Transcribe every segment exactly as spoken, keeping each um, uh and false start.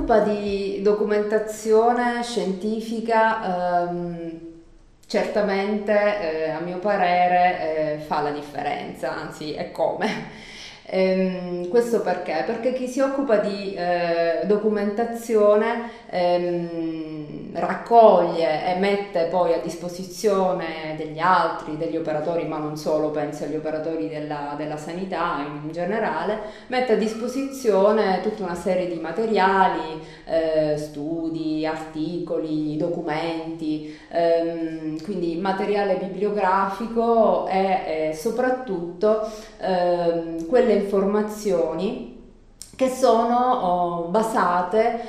occupa di documentazione scientifica ehm, certamente, eh, a mio parere, eh, fa la differenza, anzi è come. Ehm, questo perché? Perché chi si occupa di eh, documentazione ehm, raccoglie e mette poi a disposizione degli altri, degli operatori, ma non solo, penso agli operatori della, della sanità in generale, mette a disposizione tutta una serie di materiali, eh, studi, articoli, documenti, ehm, quindi materiale bibliografico e eh, soprattutto ehm, quelle informazioni che sono oh, basate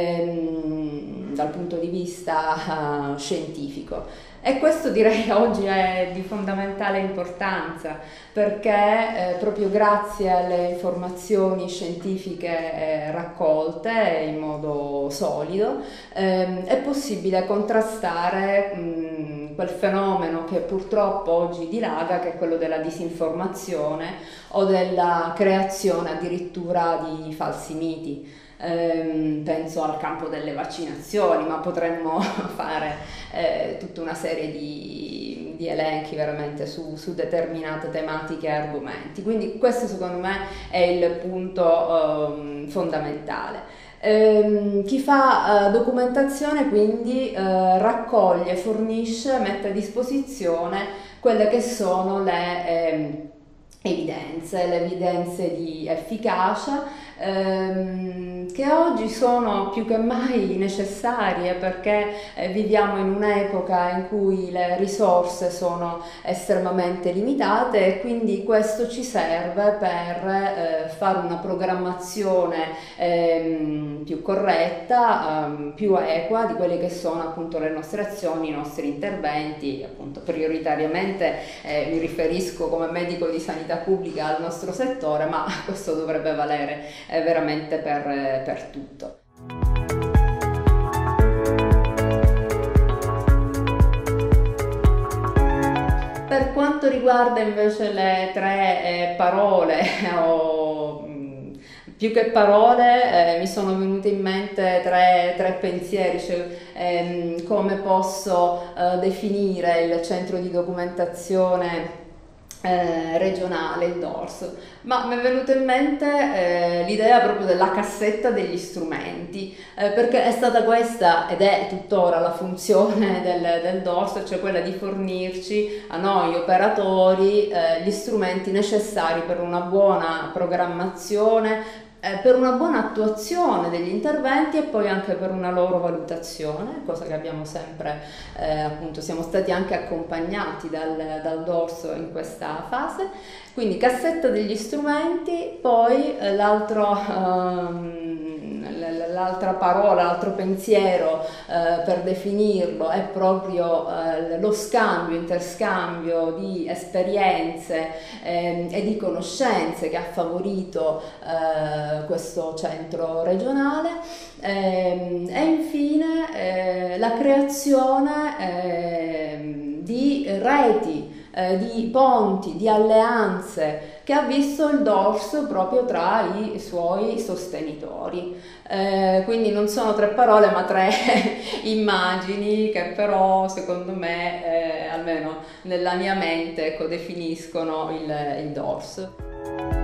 ehm, dal punto di vista uh, scientifico. E questo direi oggi è di fondamentale importanza perché eh, proprio grazie alle informazioni scientifiche eh, raccolte in modo solido ehm, è possibile contrastare mh, quel fenomeno che purtroppo oggi dilaga, che è quello della disinformazione o della creazione addirittura di falsi miti. Ehm, penso al campo delle vaccinazioni, ma potremmo fare eh, tutta una serie di, di elenchi veramente su, su determinate tematiche e argomenti. Quindi questo secondo me è il punto ehm, fondamentale. Ehm, chi fa eh, documentazione quindi eh, raccoglie, fornisce, mette a disposizione quelle che sono le ehm, evidenze, le evidenze di efficacia ehm, che oggi sono più che mai necessarie perché eh, viviamo in un'epoca in cui le risorse sono estremamente limitate e quindi questo ci serve per eh, fare una programmazione ehm, più corretta, ehm, più equa di quelle che sono appunto le nostre azioni, i nostri interventi, appunto prioritariamente eh, mi riferisco come medico di sanità pubblica al nostro settore, ma questo dovrebbe valere eh, veramente per, eh, per tutto. Per quanto riguarda invece le tre eh, parole o mh, più che parole eh, mi sono venute in mente tre, tre pensieri, cioè ehm, come posso eh, definire il centro di documentazione Eh, regionale, il D O R S, ma mi è venuta in mente eh, l'idea proprio della cassetta degli strumenti, eh, perché è stata questa ed è tuttora la funzione del, del D O R S, cioè quella di fornirci a noi operatori eh, gli strumenti necessari per una buona programmazione, per una buona attuazione degli interventi e poi anche per una loro valutazione, cosa che abbiamo sempre, eh, appunto, siamo stati anche accompagnati dal, dal D O R S in questa fase. Quindi cassetta degli strumenti, poi eh, l'altro, ehm, l'altra parola, l'altro pensiero eh, per definirlo è proprio eh, lo scambio, interscambio di esperienze eh, e di conoscenze che ha favorito eh, questo centro regionale eh, e infine eh, la creazione eh, di reti, eh, di ponti, di alleanze che ha visto il D O R S proprio tra i suoi sostenitori. Eh, quindi non sono tre parole ma tre immagini che però secondo me, eh, almeno nella mia mente, ecco, definiscono il, il D O R S.